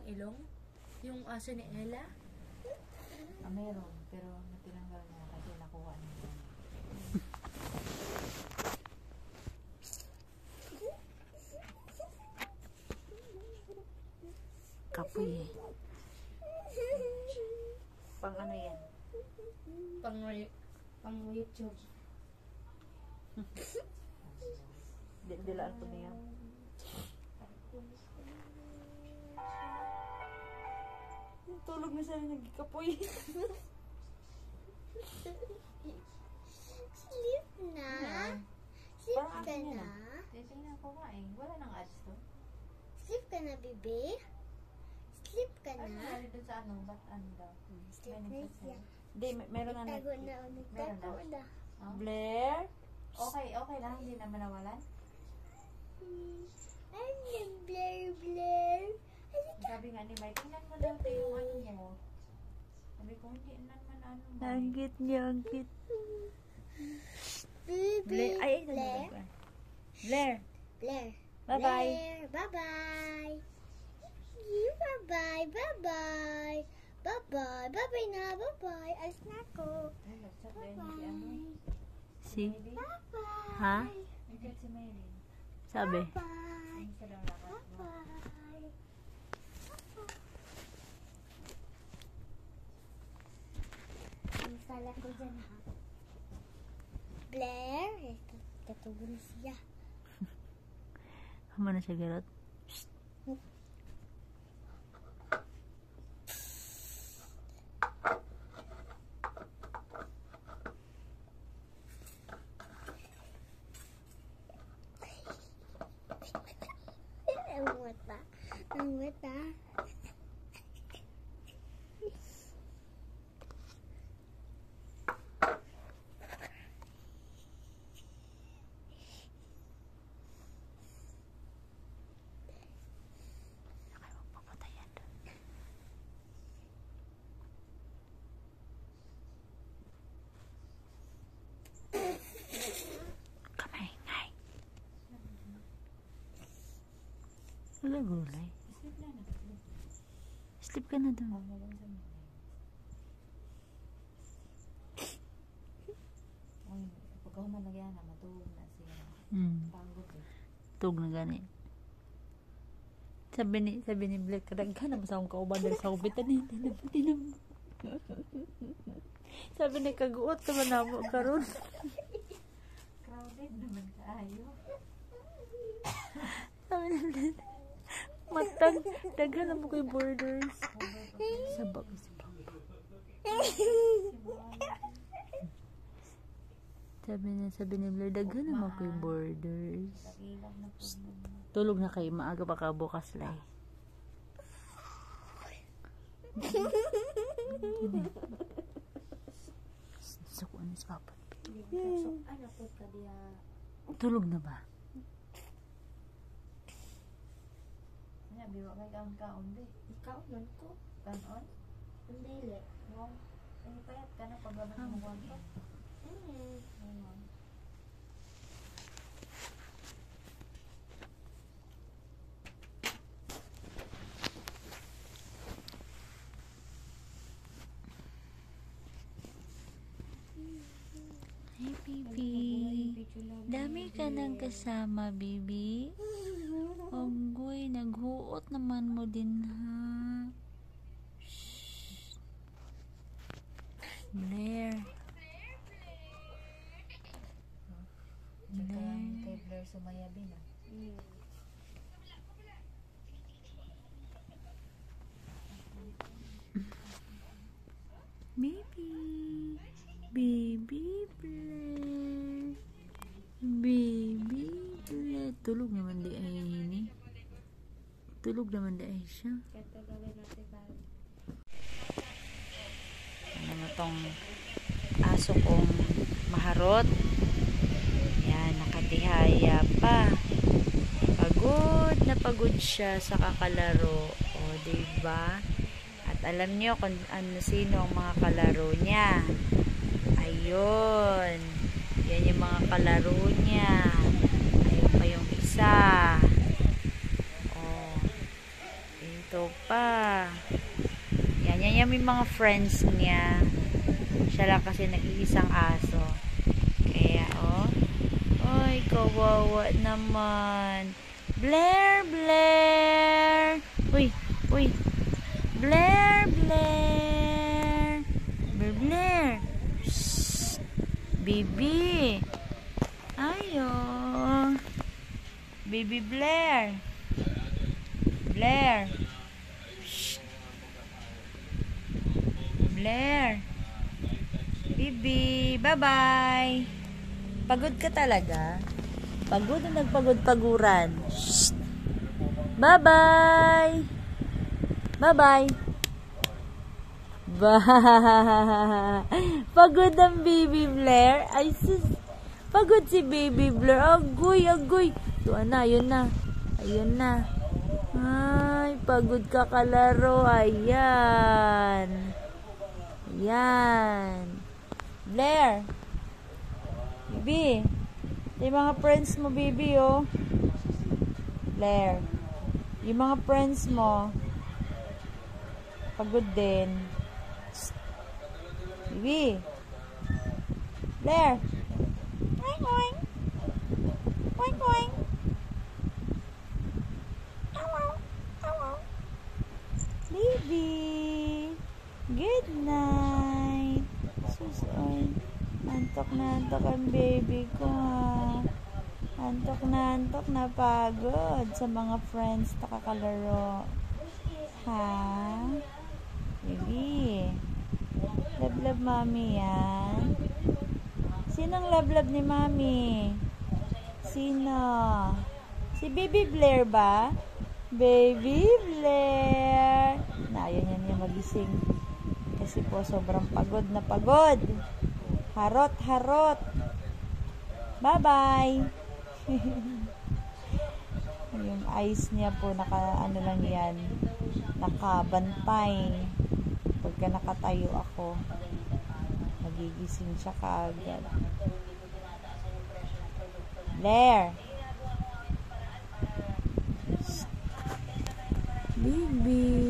ilong? Yung aso ni Ella? Meron, pero natinanggal niya kasi nakuha niya. Kapoy eh. Pang ano yan? Pang YouTube. Dilaan po niya. Tulog na siya nagkapoy. Sleep na. Sleep Parang ka akin yan na. Titingnan ko nga eh. Wala nang ads to. Sleep ka na, bebe. Sleep ka Ano na. nangyari dun sa ano? Ba't ano daw? Sleep na siya. Hindi, meron na Tago na, nagtago na. Blair? Okay lang. Hindi naman nawalan. Ano, Blair, Blair? Sabi nga ni Mike, tingnan mo daw yung ano mo. Sabi ko, hindi naman ano. Ang cute niya, ang cute. Baby. Ay, Blair. Blair. Blair. Bye-bye. Blair. Bye-bye. Bye-bye. Bye-bye. Bye-bye. Bye-bye na. Bye-bye. Alis na ako. Bye-bye. Si? Bye-bye. Ha? Nagkat si Mary. Sabi? Bye. Ang sa daw lakas mo. Bye. Ang sala ko dyan, ha? Blair. Tatugo na siya. Hama na siya, Garot. Ang mata. Ang mata. Papatayan doon. Kamay, ngay. Wala gulay. Sleep na na. Sleep ka na doon. Ang malang sa mga. Ay, pagka humalagyan na, matulog na siya. Pagod eh. Tug na gani. Sabi ni Black, kadaghan na masakong kauban dahil sa kubitan eh. Tinam. Sabi ni kaguot naman na mo karon. Crowded naman kaayo. Sabi ni Black, matag, daghan na mo ko'y borders. Sabak si Papa. Sabi ni Blair, daghan na mo ko'y borders. Ilang na po naman. Tulog na kayo, maaga pa ka bukas lay. Suko ni si Papa. Ano po ka diya? Tulog na ba? Ano, biwa kay kaon-kaon di. Ikaw, man ko. Kaon? Ang dili. Wow. Ay, payat ka na paglaban mo kwanto. Ayun. Hey, baby. Dami ka nang kasama, baby. Onggoy, naghuot naman mo din, ha? Shh. Blair. Tsaka kay Blair sumayabin ah. Baby. Baby Blair. Baby Blair. Tulog naman di ay ini. Tulog naman di ay siya. Kaya gawin natin para. Ano mo tong aso kong maharot. Yan, nakatihaya pa. Pagod na pagod siya sa kakalaro. O, diba? At alam niyo kung sino ang mga kalaro niya. Ayun. Yan yung mga kalaro niya. Ayun pa yung isa. O, ito Ito pa. Yan yung mga friends niya. Siya lang kasi nag-iisang aso. Kaya, oh. Ay, kawawa naman. Blair, Blair. Uy. Blair, Blair. Blair. Shh. Bibi. Ayo. Baby Blair. Blair. Shh. Blair. Bibi, bye-bye. Pagod ka talaga? Pagod na nagpagod-paguran. Shh. Bye-bye. Bye-bye. Pagod ang Baby Blair. Ay, sus. Pagod si Baby Blair. Agoy. Tuwa na, ayun na. Ay, pagod ka kalaro. Ayan. Blair. Bibi. Yung mga friends mo, Bibi, oh. Blair. Yung mga friends mo. Pagod din. Bibi. Blair. Oink. Baby. Good night. Susoy. Antok ang baby ko, ha. Antok na pagod sa mga friends na kakalaro. Ha? Baby. Love mami yan. Sinong love ni mami? Sino? Si Baby Blair ba? Baby Blair. Ayaw niya magising. Kasi po sobrang pagod na pagod. Harot. Bye-bye. Yung eyes niya po, ano lang yan, nakabantay. Pagka nakatayo ako, magigising siya kaagad. Blair. Baby.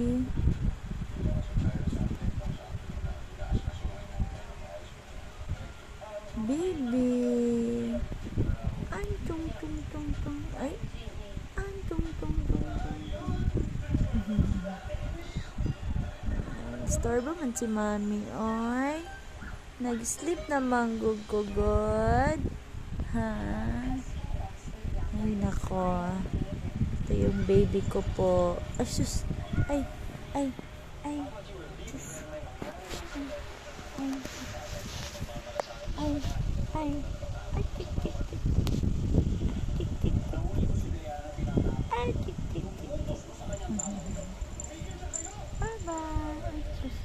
Ay, tung. Ay, tung. Disturb man si mami, oy. Nag-sleep naman gugugod. Ha? Ay, nako. Ito yung baby ko po. Ay, sus. Ay. Sus. Ay. Bye-bye. Sus.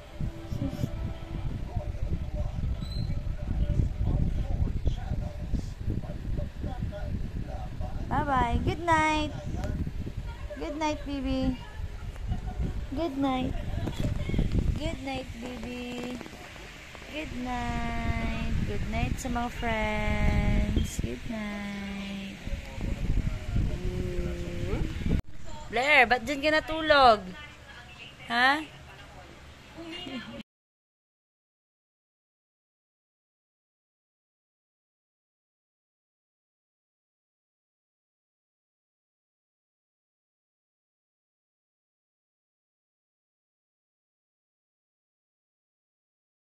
Bye-bye. Good night. Good night, baby. Good night. Good night, baby. Good night. Good night sa mga friends. Good night. Blair, ba't dyan ka natulog? Ha?